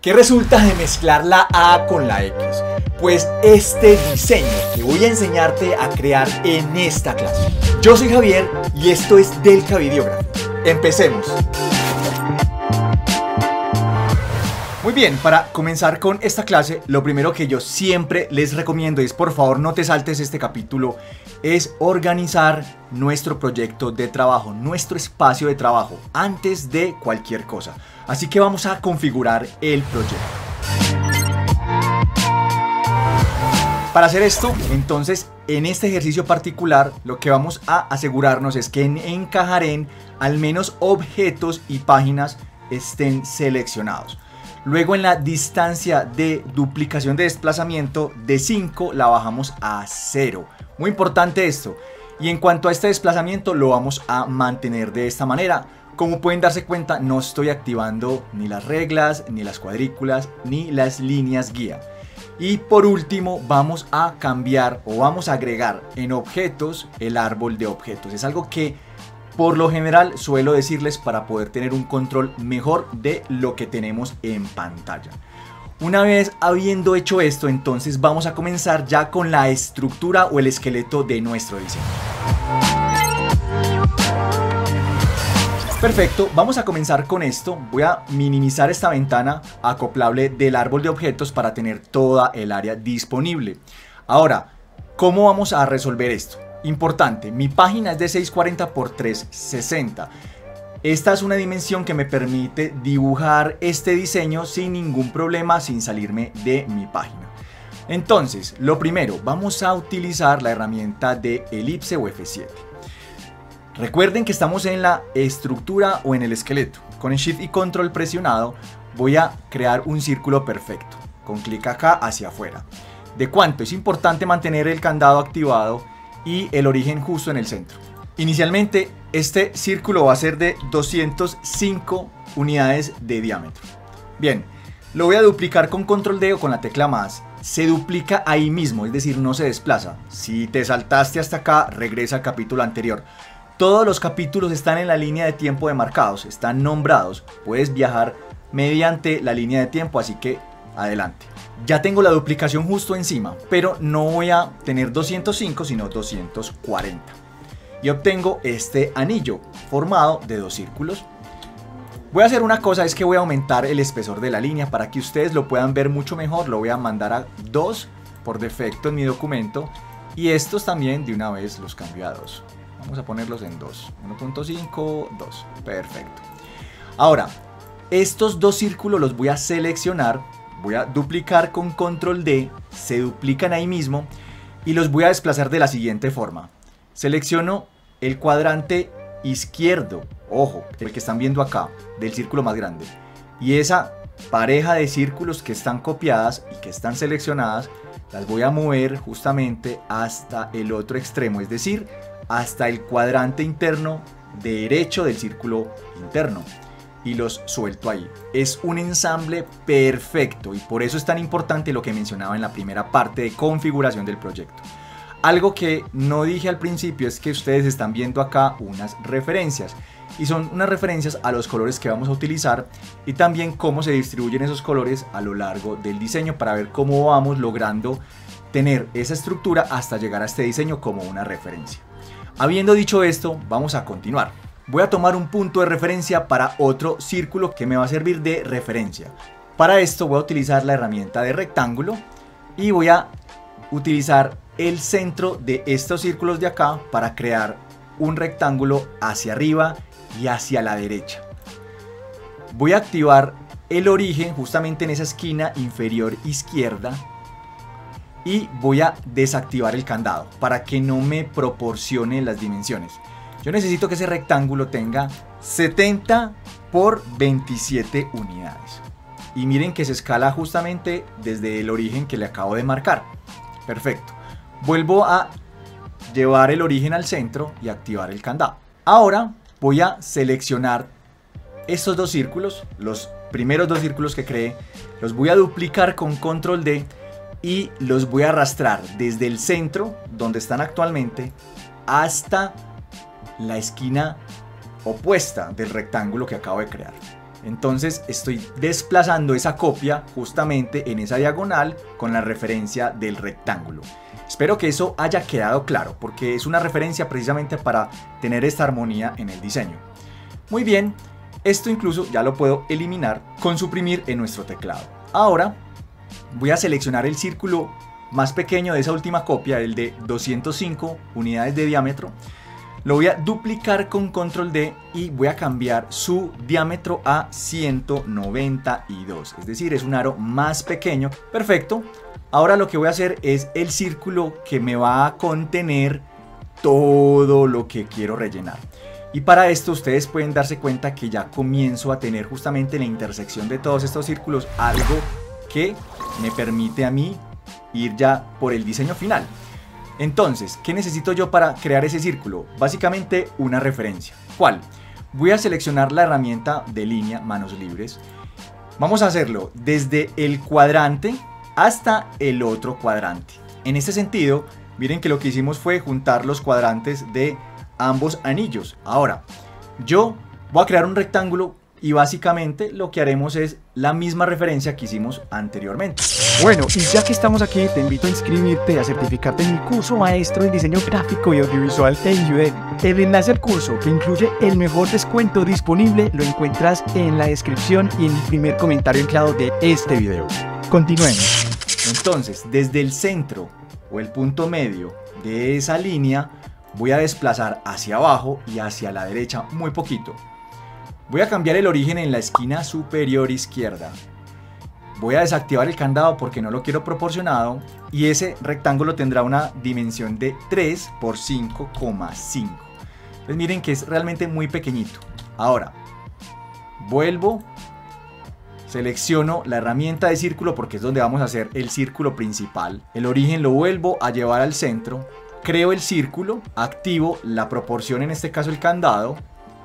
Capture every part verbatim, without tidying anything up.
¿Qué resulta de mezclar la A con la X? Pues este diseño que voy a enseñarte a crear en esta clase. Yo soy Javier y esto es Delca Videography. Empecemos. Muy bien, para comenzar con esta clase, lo primero que yo siempre les recomiendo es, por favor, no te saltes este capítulo, es organizar nuestro proyecto de trabajo, nuestro espacio de trabajo, antes de cualquier cosa. Así que vamos a configurar el proyecto. Para hacer esto, entonces, en este ejercicio particular, lo que vamos a asegurarnos es que en Encajarén al menos objetos y páginas estén seleccionados. Luego en la distancia de duplicación de desplazamiento de cinco la bajamos a cero. Muy importante esto. Y en cuanto a este desplazamiento lo vamos a mantener de esta manera. Como pueden darse cuenta, no estoy activando ni las reglas, ni las cuadrículas, ni las líneas guía. Y por último vamos a cambiar o vamos a agregar en objetos el árbol de objetos. Es algo que por lo general suelo decirles para poder tener un control mejor de lo que tenemos en pantalla. Una vez habiendo hecho esto, entonces vamos a comenzar ya con la estructura o el esqueleto de nuestro diseño. Perfecto, vamos a comenzar con esto. Voy a minimizar esta ventana acoplable del árbol de objetos para tener toda el área disponible. Ahora, ¿cómo vamos a resolver esto? Importante, mi página es de seiscientos cuarenta por trescientos sesenta. Esta es una dimensión que me permite dibujar este diseño sin ningún problema, sin salirme de mi página. Entonces, lo primero, vamos a utilizar la herramienta de elipse o F siete. Recuerden que estamos en la estructura o en el esqueleto. Con el Shift y Control presionado voy a crear un círculo perfecto. Con clic acá hacia afuera. ¿De cuánto? Es importante mantener el candado activado y el origen justo en el centro. Inicialmente este círculo va a ser de doscientas cinco unidades de diámetro. Bien, lo voy a duplicar con control D o con la tecla más. Se duplica ahí mismo, es decir, no se desplaza. Si te saltaste hasta acá, regresa al capítulo anterior. Todos los capítulos están en la línea de tiempo de marcados, están nombrados. Puedes viajar mediante la línea de tiempo, así que adelante. Ya tengo la duplicación justo encima, pero no voy a tener doscientos cinco sino doscientos cuarenta. Y obtengo este anillo formado de dos círculos. Voy a hacer una cosa, es que voy a aumentar el espesor de la línea para que ustedes lo puedan ver mucho mejor. Lo voy a mandar a dos por defecto en mi documento. Y estos también de una vez los cambio a dos. Vamos a ponerlos en dos. uno punto cinco, dos. Perfecto. Ahora, estos dos círculos los voy a seleccionar. Voy a duplicar con control D, se duplican ahí mismo y los voy a desplazar de la siguiente forma. Selecciono el cuadrante izquierdo, ojo, el que están viendo acá, del círculo más grande. Y esa pareja de círculos que están copiadas y que están seleccionadas, las voy a mover justamente hasta el otro extremo, es decir, hasta el cuadrante interno derecho del círculo interno. Y los suelto ahí. Es un ensamble perfecto y por eso es tan importante lo que mencionaba en la primera parte de configuración del proyecto. Algo que no dije al principio es que ustedes están viendo acá unas referencias y son unas referencias a los colores que vamos a utilizar y también cómo se distribuyen esos colores a lo largo del diseño para ver cómo vamos logrando tener esa estructura hasta llegar a este diseño como una referencia. Habiendo dicho esto, vamos a continuar. Voy a tomar un punto de referencia para otro círculo que me va a servir de referencia. Para esto voy a utilizar la herramienta de rectángulo y voy a utilizar el centro de estos círculos de acá para crear un rectángulo hacia arriba y hacia la derecha. Voy a activar el origen justamente en esa esquina inferior izquierda y voy a desactivar el candado para que no me proporcione las dimensiones. Yo necesito que ese rectángulo tenga setenta por veintisiete unidades. Y miren que se escala justamente desde el origen que le acabo de marcar. Perfecto. Vuelvo a llevar el origen al centro y activar el candado. Ahora voy a seleccionar estos dos círculos, los primeros dos círculos que creé, los voy a duplicar con control D y los voy a arrastrar desde el centro, donde están actualmente, hasta la esquina opuesta del rectángulo que acabo de crear. Entonces estoy desplazando esa copia justamente en esa diagonal con la referencia del rectángulo. Espero que eso haya quedado claro, porque es una referencia precisamente para tener esta armonía en el diseño. Muy bien, esto incluso ya lo puedo eliminar con suprimir en nuestro teclado. Ahora voy a seleccionar el círculo más pequeño de esa última copia, el de doscientas cinco unidades de diámetro. Lo voy a duplicar con control D y voy a cambiar su diámetro a ciento noventa y dos, es decir, es un aro más pequeño. Perfecto. Ahora lo que voy a hacer es el círculo que me va a contener todo lo que quiero rellenar. Y para esto ustedes pueden darse cuenta que ya comienzo a tener justamente en la intersección de todos estos círculos algo que me permite a mí ir ya por el diseño final. Entonces, ¿qué necesito yo para crear ese círculo? Básicamente una referencia. ¿Cuál? Voy a seleccionar la herramienta de línea, manos libres. Vamos a hacerlo desde el cuadrante hasta el otro cuadrante. En este sentido, miren que lo que hicimos fue juntar los cuadrantes de ambos anillos. Ahora, yo voy a crear un rectángulo y básicamente lo que haremos es la misma referencia que hicimos anteriormente. Bueno, y ya que estamos aquí, te invito a inscribirte y a certificarte en mi curso maestro en diseño gráfico y audiovisual en Udemy. El enlace al curso, que incluye el mejor descuento disponible, lo encuentras en la descripción y en el primer comentario anclado de este video. Continuemos. Entonces, desde el centro o el punto medio de esa línea, voy a desplazar hacia abajo y hacia la derecha muy poquito. Voy a cambiar el origen en la esquina superior izquierda. Voy a desactivar el candado porque no lo quiero proporcionado. Y ese rectángulo tendrá una dimensión de tres por cinco coma cinco. Pues miren que es realmente muy pequeñito. Ahora, vuelvo, selecciono la herramienta de círculo porque es donde vamos a hacer el círculo principal. El origen lo vuelvo a llevar al centro. Creo el círculo, activo la proporción, en este caso el candado,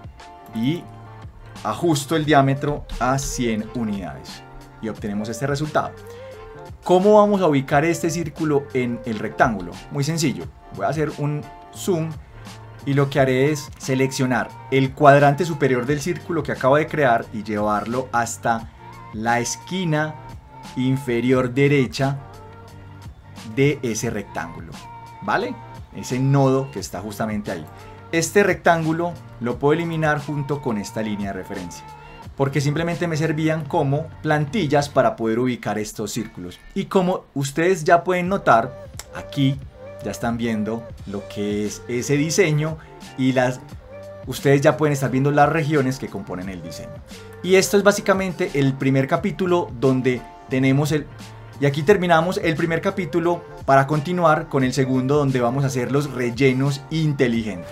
y ajusto el diámetro a cien unidades y obtenemos este resultado. ¿Cómo vamos a ubicar este círculo en el rectángulo? Muy sencillo, voy a hacer un zoom y lo que haré es seleccionar el cuadrante superior del círculo que acabo de crear y llevarlo hasta la esquina inferior derecha de ese rectángulo, ¿vale? Ese nodo que está justamente ahí. Este rectángulo lo puedo eliminar junto con esta línea de referencia, porque simplemente me servían como plantillas para poder ubicar estos círculos. Y como ustedes ya pueden notar, aquí ya están viendo lo que es ese diseño y las, ustedes ya pueden estar viendo las regiones que componen el diseño. Y esto es básicamente el primer capítulo donde tenemos el... Y aquí terminamos el primer capítulo para continuar con el segundo, donde vamos a hacer los rellenos inteligentes.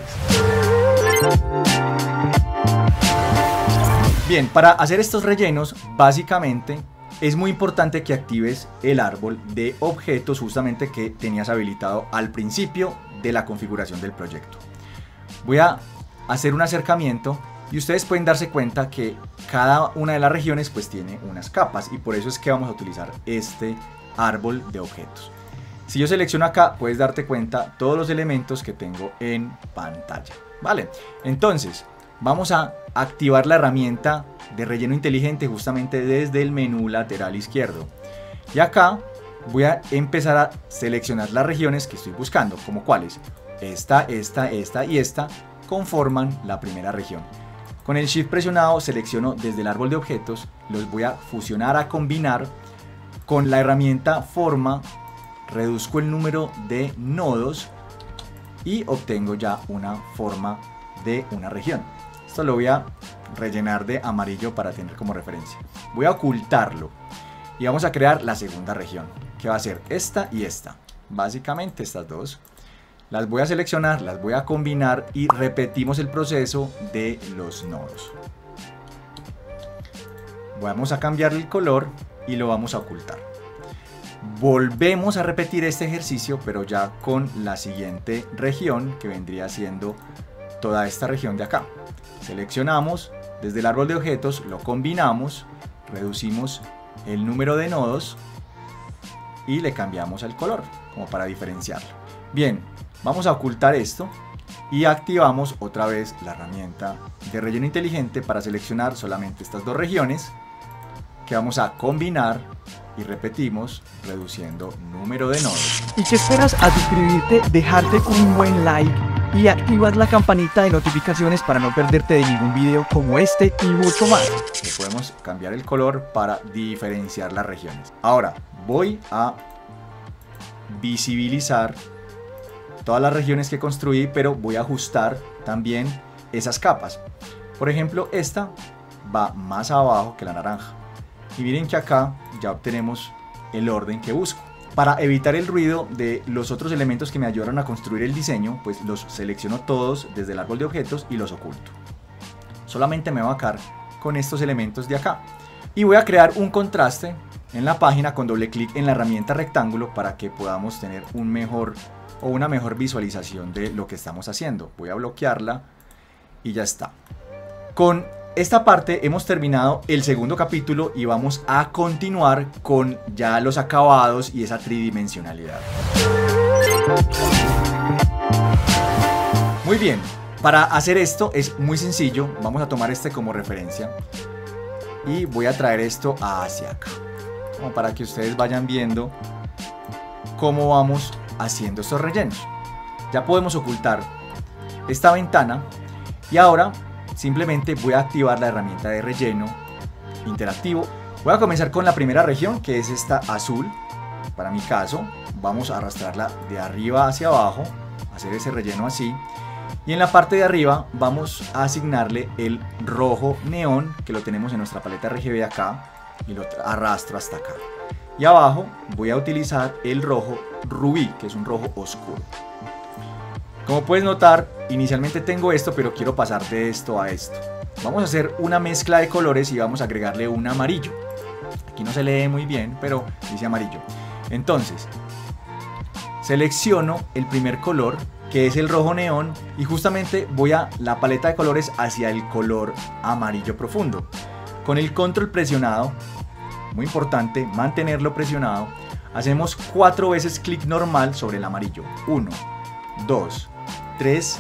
Bien, para hacer estos rellenos, básicamente es muy importante que actives el árbol de objetos justamente que tenías habilitado al principio de la configuración del proyecto. Voy a hacer un acercamiento y ustedes pueden darse cuenta que cada una de las regiones pues tiene unas capas y por eso es que vamos a utilizar este árbol de objetos. Si yo selecciono acá, puedes darte cuenta todos los elementos que tengo en pantalla. Vale, entonces vamos a activar la herramienta de relleno inteligente justamente desde el menú lateral izquierdo. Y acá voy a empezar a seleccionar las regiones que estoy buscando, como cuáles. Esta, esta, esta y esta conforman la primera región. Con el Shift presionado selecciono desde el árbol de objetos, los voy a fusionar, a combinar con la herramienta forma, reduzco el número de nodos y obtengo ya una forma de una región. Esto lo voy a rellenar de amarillo para tener como referencia. Voy a ocultarlo y vamos a crear la segunda región, que va a ser esta y esta. Básicamente estas dos. Las voy a seleccionar, las voy a combinar y repetimos el proceso de los nodos. Vamos a cambiar el color y lo vamos a ocultar. Volvemos a repetir este ejercicio, pero ya con la siguiente región, que vendría siendo toda esta región de acá. Seleccionamos desde el árbol de objetos, lo combinamos, reducimos el número de nodos y le cambiamos el color, como para diferenciarlo. Bien, vamos a ocultar esto y activamos otra vez la herramienta de relleno inteligente para seleccionar solamente estas dos regiones que vamos a combinar y repetimos reduciendo número de nodos. ¿Y qué esperas a suscribirte, dejarte un buen like y activar la campanita de notificaciones para no perderte de ningún video como este y mucho más? Le podemos cambiar el color para diferenciar las regiones. Ahora voy a visibilizar todas las regiones que construí, pero voy a ajustar también esas capas. Por ejemplo, esta va más abajo que la naranja. Y miren que acá ya obtenemos el orden que busco. Para evitar el ruido de los otros elementos que me ayudaron a construir el diseño, pues los selecciono todos desde el árbol de objetos y los oculto. Solamente me voy a quedar con estos elementos de acá. Y voy a crear un contraste en la página con doble clic en la herramienta rectángulo para que podamos tener un mejor o una mejor visualización de lo que estamos haciendo. Voy a bloquearla y ya está. Con esta parte hemos terminado el segundo capítulo y vamos a continuar con ya los acabados y esa tridimensionalidad. Muy bien, para hacer esto es muy sencillo. Vamos a tomar este como referencia y voy a traer esto hacia acá, como para que ustedes vayan viendo cómo vamos haciendo estos rellenos. Ya podemos ocultar esta ventana y ahora simplemente voy a activar la herramienta de relleno interactivo. Voy a comenzar con la primera región, que es esta azul. Para mi caso, vamos a arrastrarla de arriba hacia abajo, hacer ese relleno así. Y en la parte de arriba vamos a asignarle el rojo neón, que lo tenemos en nuestra paleta R G B acá, y lo arrastro hasta acá. Y abajo voy a utilizar el rojo rubí, que es un rojo oscuro. Como puedes notar, inicialmente tengo esto, pero quiero pasar de esto a esto. Vamos a hacer una mezcla de colores y vamos a agregarle un amarillo. Aquí no se lee muy bien, pero dice amarillo. Entonces, selecciono el primer color, que es el rojo neón, y justamente voy a la paleta de colores hacia el color amarillo profundo. Con el control presionado, muy importante mantenerlo presionado, hacemos cuatro veces clic normal sobre el amarillo. uno, dos, tres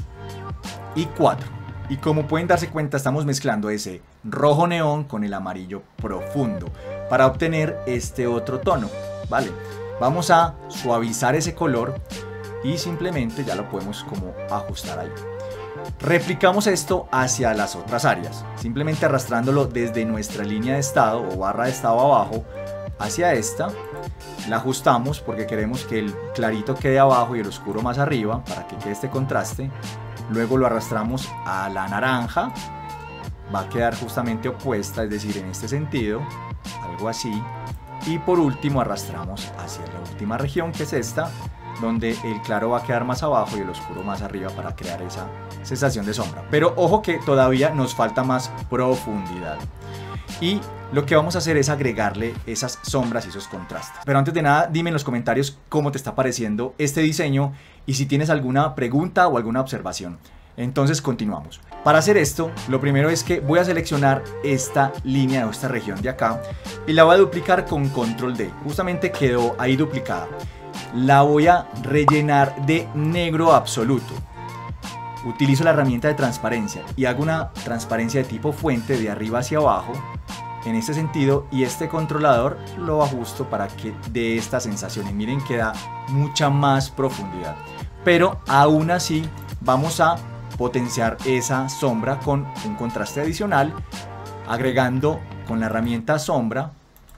y cuatro. Y como pueden darse cuenta, estamos mezclando ese rojo neón con el amarillo profundo para obtener este otro tono, ¿vale? Vamos a suavizar ese color y simplemente ya lo podemos como ajustar ahí. Replicamos esto hacia las otras áreas, simplemente arrastrándolo desde nuestra línea de estado o barra de estado abajo hacia esta. La ajustamos porque queremos que el clarito quede abajo y el oscuro más arriba para que quede este contraste. Luego lo arrastramos a la naranja, va a quedar justamente opuesta, es decir, en este sentido, algo así. Y por último arrastramos hacia la última región, que es esta, donde el claro va a quedar más abajo y el oscuro más arriba para crear esa sensación de sombra. Pero ojo que todavía nos falta más profundidad. Y lo que vamos a hacer es agregarle esas sombras y esos contrastes. Pero antes de nada, dime en los comentarios cómo te está pareciendo este diseño y si tienes alguna pregunta o alguna observación. Entonces continuamos. Para hacer esto, lo primero es que voy a seleccionar esta línea o esta región de acá y la voy a duplicar con control D. Justamente quedó ahí duplicada. La voy a rellenar de negro absoluto. Utilizo la herramienta de transparencia y hago una transparencia de tipo fuente de arriba hacia abajo en este sentido, y este controlador lo ajusto para que dé esta sensación y miren que da mucha más profundidad. Pero aún así vamos a potenciar esa sombra con un contraste adicional, agregando con la herramienta sombra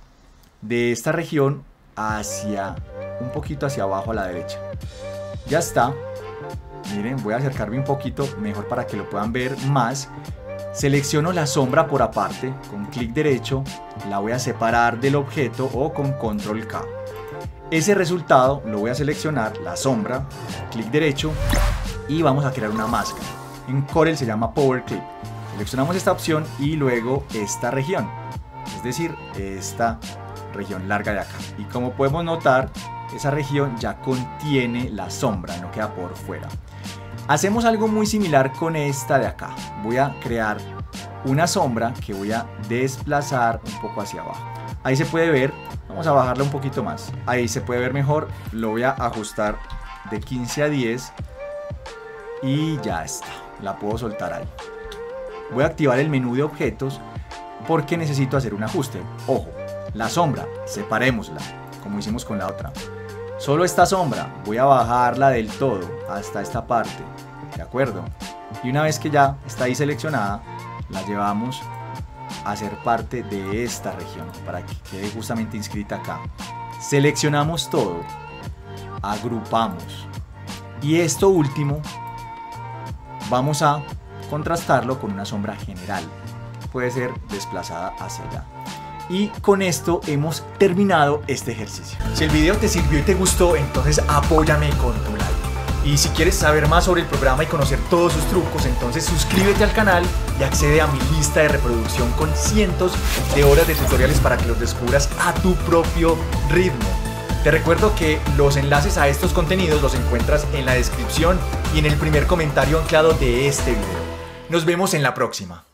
de esta región hacia un poquito hacia abajo a la derecha. Ya está. Miren, voy a acercarme un poquito mejor para que lo puedan ver más. Selecciono la sombra por aparte, con clic derecho, la voy a separar del objeto o con control K. Ese resultado lo voy a seleccionar, la sombra, clic derecho, y vamos a crear una máscara. En Corel se llama Power Clip. Seleccionamos esta opción y luego esta región, es decir, esta región larga de acá. Y como podemos notar, esa región ya contiene la sombra, no queda por fuera. Hacemos algo muy similar con esta de acá. Voy a crear una sombra que voy a desplazar un poco hacia abajo. Ahí se puede ver, vamos a bajarla un poquito más. Ahí se puede ver mejor, lo voy a ajustar de quince a diez y ya está, la puedo soltar ahí. Voy a activar el menú de objetos porque necesito hacer un ajuste. Ojo, la sombra, separémosla, como hicimos con la otra. Solo esta sombra, voy a bajarla del todo hasta esta parte, ¿de acuerdo? Y una vez que ya está ahí seleccionada, la llevamos a ser parte de esta región para que quede justamente inscrita acá. Seleccionamos todo, agrupamos y esto último vamos a contrastarlo con una sombra general, puede ser desplazada hacia allá. Y con esto hemos terminado este ejercicio. Si el video te sirvió y te gustó, entonces apóyame con tu like. Y si quieres saber más sobre el programa y conocer todos sus trucos, entonces suscríbete al canal y accede a mi lista de reproducción con cientos de horas de tutoriales para que los descubras a tu propio ritmo. Te recuerdo que los enlaces a estos contenidos los encuentras en la descripción y en el primer comentario anclado de este video. Nos vemos en la próxima.